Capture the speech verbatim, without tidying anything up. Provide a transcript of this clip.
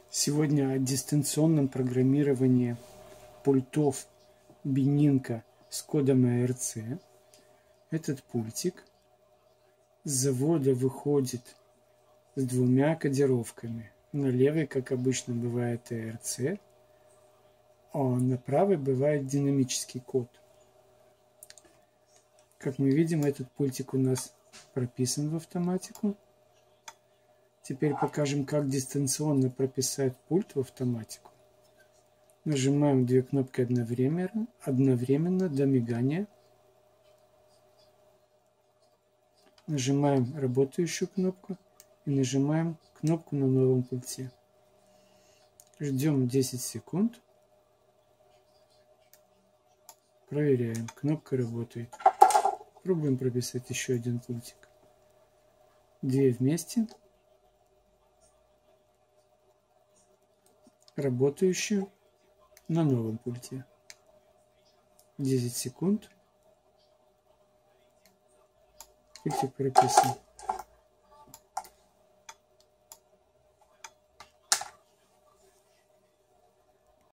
Сегодня о дистанционном программировании пультов Бининка с кодом и эр си. Этот пультик с завода выходит с двумя кодировками. На левой, как обычно, бывает и эр си, а на правой бывает динамический код. Как мы видим, этот пультик у нас прописан в автоматику. Теперь покажем, как дистанционно прописать пульт в автоматику. Нажимаем две кнопки одновременно, одновременно до мигания. Нажимаем работающую кнопку и нажимаем кнопку на новом пульте. Ждем десять секунд. Проверяем, кнопка работает. Пробуем прописать еще один пультик. Две вместе. Работающую на новом пульте. десять секунд. Пультик прописан.